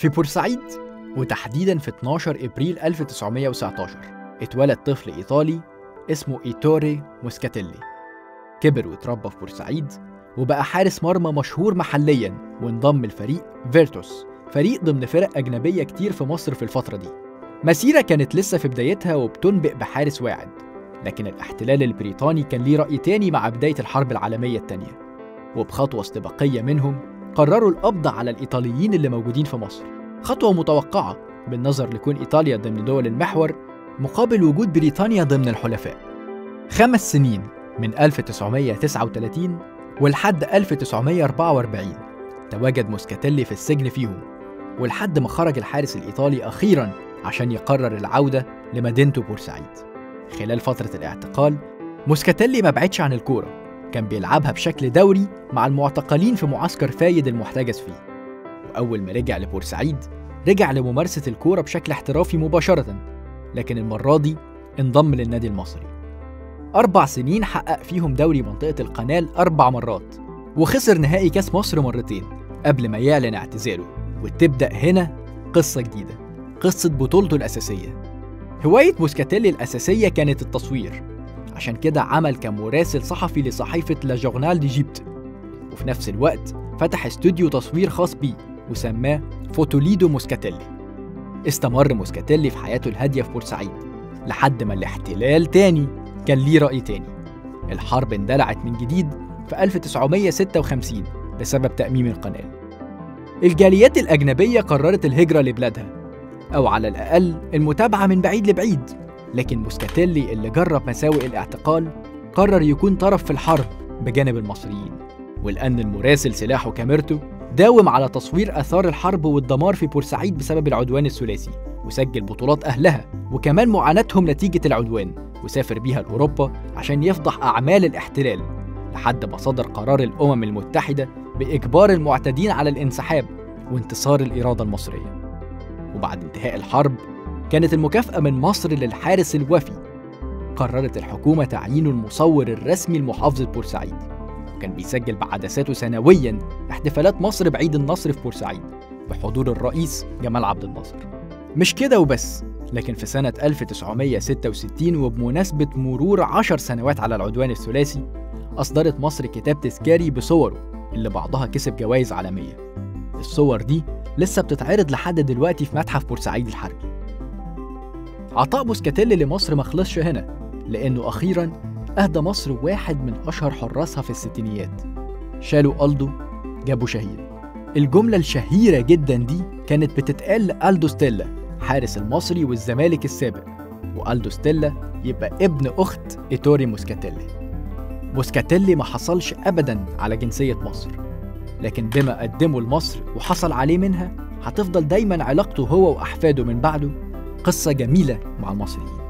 في بورسعيد وتحديداً في 12 إبريل 1919 اتولد طفل إيطالي اسمه إيتوري موسكاتيلي. كبر واتربى في بورسعيد وبقى حارس مرمى مشهور محلياً، وانضم لفريق فيرتوس، فريق ضمن فرق أجنبية كتير في مصر في الفترة دي. مسيرة كانت لسه في بدايتها وبتنبئ بحارس واعد، لكن الاحتلال البريطاني كان ليه رأي تاني مع بداية الحرب العالمية التانية، وبخطوة استباقية منهم قرروا القبض على الإيطاليين اللي موجودين في مصر. خطوة متوقعة بالنظر لكون إيطاليا ضمن دول المحور مقابل وجود بريطانيا ضمن الحلفاء. 5 سنين من 1939 ولحد 1944 تواجد موسكاتيلي في السجن فيهم، ولحد ما خرج الحارس الإيطالي أخيراً عشان يقرر العودة لمدينته بورسعيد. خلال فترة الاعتقال موسكاتيلي ما بعدش عن الكورة، كان بيلعبها بشكل دوري مع المعتقلين في معسكر فايد المحتجز فيه. وأول ما رجع لبورسعيد رجع لممارسة الكورة بشكل احترافي مباشرة، لكن المرة دي انضم للنادي المصري. 4 سنين حقق فيهم دوري منطقة القنال 4 مرات، وخسر نهائي كاس مصر مرتين قبل ما يعلن اعتزاله. وتبدأ هنا قصة جديدة، قصة بطولته الأساسية. هواية موسكاتيلي الأساسية كانت التصوير، عشان كده عمل كمراسل صحفي لصحيفة لا جورنال ديجيبت، وفي نفس الوقت فتح استوديو تصوير خاص بيه وسماه فوتوليدو موسكاتيلي. استمر موسكاتيلي في حياته الهادية في بورسعيد لحد ما الاحتلال تاني كان ليه رأي تاني. الحرب اندلعت من جديد في 1956 بسبب تأميم القناة. الجاليات الأجنبية قررت الهجرة لبلادها، أو على الأقل المتابعة من بعيد لبعيد، لكن موسكاتيلي اللي جرب مساوئ الاعتقال قرر يكون طرف في الحرب بجانب المصريين. ولأن المراسل سلاحه كاميرته داوم على تصوير آثار الحرب والدمار في بورسعيد بسبب العدوان الثلاثي، وسجل بطولات أهلها وكمان معاناتهم نتيجة العدوان، وسافر بيها لأوروبا عشان يفضح أعمال الاحتلال، لحد ما صدر قرار الأمم المتحدة بإجبار المعتدين على الانسحاب وانتصار الإرادة المصرية. وبعد انتهاء الحرب كانت المكافأة من مصر للحارس الوفي. قررت الحكومة تعيينه المصور الرسمي لمحافظة بورسعيد، وكان بيسجل بعدساته سنوياً احتفالات مصر بعيد النصر في بورسعيد بحضور الرئيس جمال عبد الناصر. مش كده وبس، لكن في سنة 1966 وبمناسبة مرور 10 سنوات على العدوان الثلاثي أصدرت مصر كتاب تذكاري بصوره اللي بعضها كسب جوائز عالمية. الصور دي لسه بتتعرض لحد دلوقتي في متحف بورسعيد الحربي. عطاء موسكاتيلي لمصر ما خلصش هنا، لأنه أخيراً أهدى مصر واحد من أشهر حراسها في الستينيات، شالوا ألدو جابوا شهيد. الجملة الشهيرة جداً دي كانت بتتقال لألدو ستيلا حارس المصري والزمالك السابق، وألدو ستيلا يبقى ابن أخت إيتوري موسكاتيلي. موسكاتيلي ما حصلش أبداً على جنسية مصر، لكن بما قدمه لمصر وحصل عليه منها هتفضل دايماً علاقته هو وأحفاده من بعده قصة جميلة مع المصريين.